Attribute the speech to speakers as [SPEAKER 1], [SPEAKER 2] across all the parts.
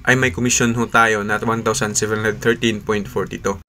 [SPEAKER 1] ay may commission ho tayo na 1,713.42.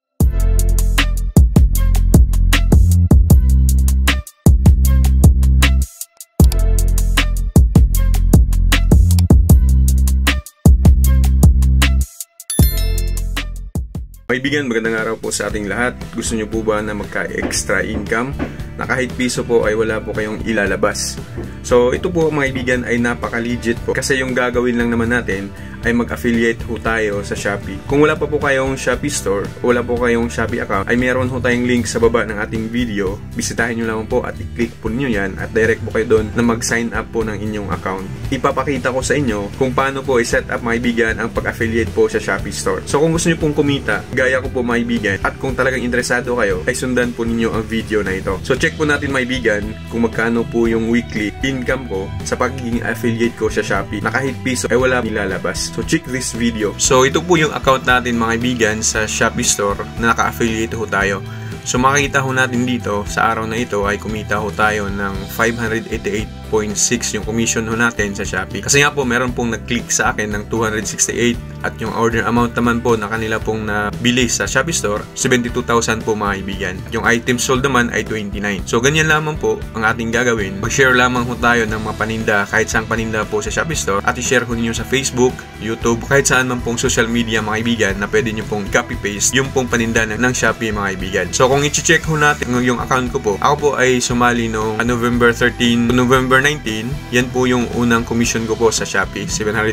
[SPEAKER 1] Kaibigan, magandang araw po sa ating lahat. Gusto nyo po ba na magka-extra income na kahit piso po ay wala po kayong ilalabas? So ito po mga kaibigan ay napaka-legit po kasi yung gagawin lang naman natin ay mag-affiliate ho tayo sa Shopee. Kung wala pa po kayong Shopee store o wala po kayong Shopee account, ay meron ho tayong link sa baba ng ating video. Bisitahin nyo lang po at i-click po nyo yan at direct po kayo doon na mag-sign up po ng inyong account. Ipapakita ko sa inyo kung paano po i-set up mga kaibigan ang pag-affiliate po sa Shopee store. So kung gusto nyo pong kumita, gaya ko po mga kaibigan, at kung talagang interesado kayo, ay sundan po ninyo ang video na ito. So check po natin mga kaibigan kung magkano po yung weekly income ko sa pagiging affiliate ko sa Shopee na kahit piso ay wala nilalabas. So check this video. So ito po yung account natin mga kaibigan sa Shopee store na naka-affiliate ho tayo. So makikita ho natin dito sa araw na ito ay kumita ho tayo ng 588.6 yung commission ho natin sa Shopee. Kasi nga po meron pong nag-click sa akin ng 268 at yung order amount naman po na kanila pong nabili sa Shopee store 72,000 po mga kaibigan. Yung item sold naman ay 29. So ganyan lamang po ang ating gagawin. Mag-share lamang ho tayo ng mga paninda kahit saang paninda po sa Shopee store at i-share ho ninyo sa Facebook, YouTube, kahit saan man pong social media mga kaibigan na pwede nyo pong copy-paste yung pong paninda ng Shopee mga kaibigan. So kung i-check ho natin yung account ko po, ako po ay sumali noong November 13 to November 19. Yan po yung unang commission ko po sa Shopee,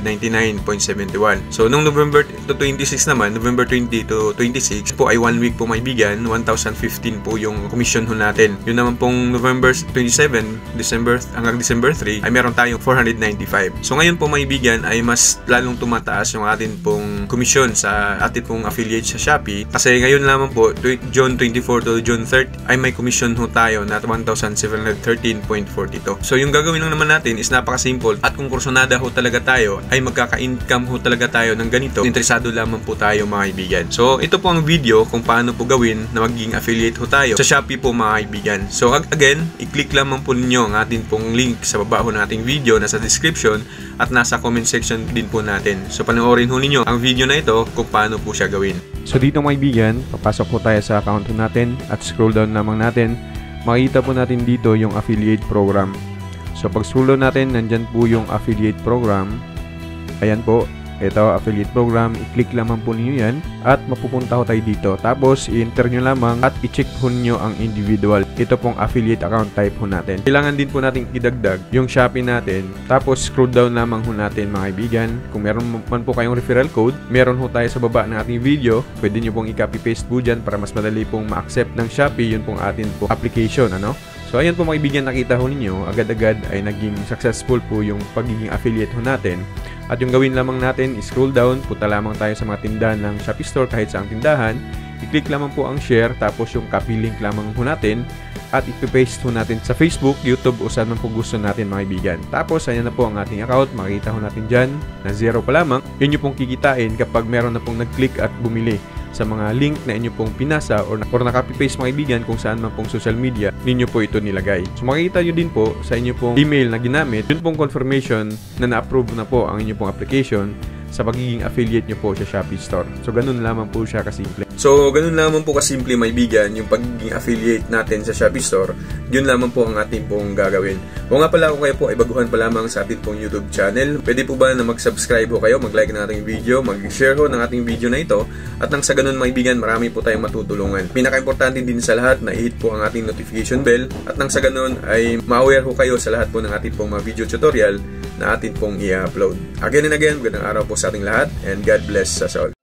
[SPEAKER 1] 799.71. So nung November to 26 naman, November 20 to 26 po ay 1 week po may bigan, 1,015 po yung commission ho natin. Yun naman pong November 27, December hanggang December 3 ay meron tayong 495. So ngayon po may bigan ay mas lalong tumataas yung atin pong commission sa atin pong affiliate sa Shopee kasi ngayon lamang po June 24 to June 30 ay may commission ho tayo na 1,713.42. So yung gagawin lang naman natin is napaka-simple at kung kursunada ho talaga tayo ay magkaka-income ho talaga tayo ng ganito. Interesado lamang po tayo mga kaibigan. So ito po ang video kung paano po gawin na maging affiliate ho tayo sa Shopee po mga kaibigan. So again, i-click lamang po ninyo ang atin pong link sa baba ho nating video nasa description at nasa comment section din po natin. So panoorin ho ninyo ang video na ito kung paano po siya gawin. So dito mga kaibigan, papasok po tayo sa account natin at scroll down lamang natin. Makikita po natin dito yung affiliate program. So pag scroll down natin, nandyan po yung affiliate program. Ayan po, ito affiliate program. I-click lamang po niyo yan at mapupunta ho tayo dito. Tapos i-enter nyo lamang at i-check po nyo ang individual. Ito pong affiliate account type ho natin. Kailangan din po natin idagdag yung Shopee natin. Tapos scroll down lamang ho natin mga kaibigan. Kung meron man po kayong referral code, meron ho tayo sa baba ng ating video. Pwede nyo pong i-copy paste po dyan para mas madali pong ma-accept ng Shopee yun pong atin po application. So ayan po mga kaibigan, nakita ho ninyo agad-agad ay naging successful po yung pagiging affiliate ho natin. At yung gawin lamang natin, scroll down, punta lamang tayo sa mga tindahan ng Shopee Store kahit saang tindahan. I-click lamang po ang share, tapos yung copy link lamang po natin at ipipaste po natin sa Facebook, YouTube o saan man po gusto natin mga kaibigan. Tapos ayan na po ang ating account, makikita ho natin dyan na 0 pa lamang. Yun yung pong kikitain kapag meron na pong nag-click at bumili sa mga link na inyo pong pinasa or na-copy-paste mga kaibigan kung saan man pong social media ninyo po ito nilagay. So makikita nyo din po sa inyo pong email na ginamit, yun pong confirmation na na-approve na po ang inyo pong application sa pagiging affiliate nyo po sa Shopee Store. So ganun lamang po siya kasimple. So ganun lamang po kasimple mga kaibigan yung pagiging affiliate natin sa Shopee Store. Yun lamang po ang ating pong gagawin. O nga pala kung kayo po ay baguhan pa lamang sa ating pong YouTube channel, pwede po ba na mag-subscribe ho kayo, mag-like ng ating video, mag-share ho ng ating video na ito at nang sa ganun mga kaibigan marami po tayong matutulungan. Pinaka-importante din sa lahat na i-hit po ang ating notification bell at nang sa ganun ay ma-aware ho kayo sa lahat po ng ating pong mga video tutorial na atin pong i-upload. Again and again, magandang araw po sa ating lahat and God bless us all.